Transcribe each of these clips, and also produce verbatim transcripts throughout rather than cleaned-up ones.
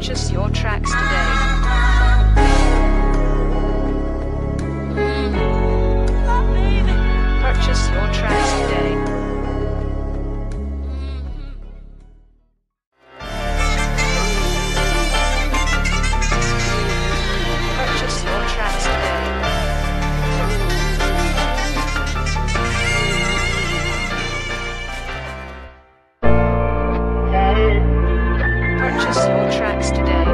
Purchase your tracks today. Purchase your tracks today. Purchase your tracks today. Purchase your tracks today.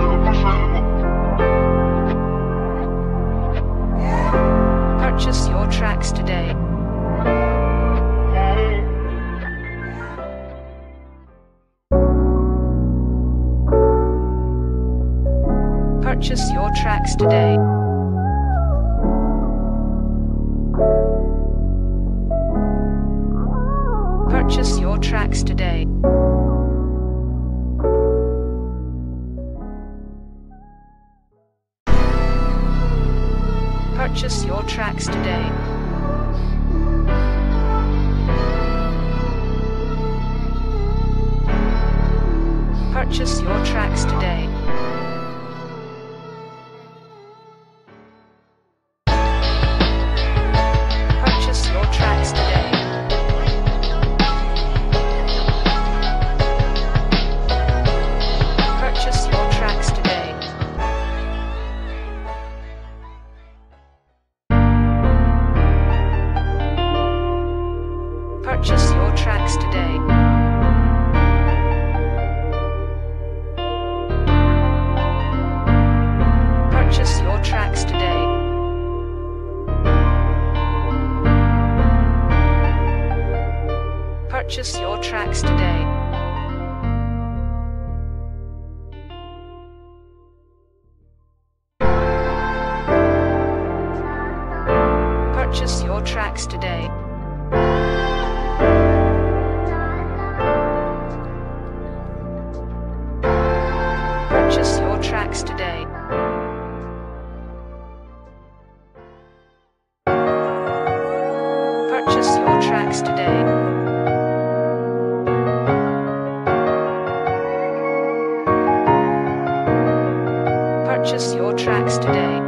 Purchase your tracks today. Purchase your tracks today. Purchase your tracks today. Purchase your tracks today. Purchase your tracks today. Purchase your tracks today. Purchase your tracks today. Purchase your tracks today. Purchase your tracks today. Purchase your tracks today. Purchase your tracks today. Purchase your tracks today. Purchase your tracks today. Purchase your tracks today.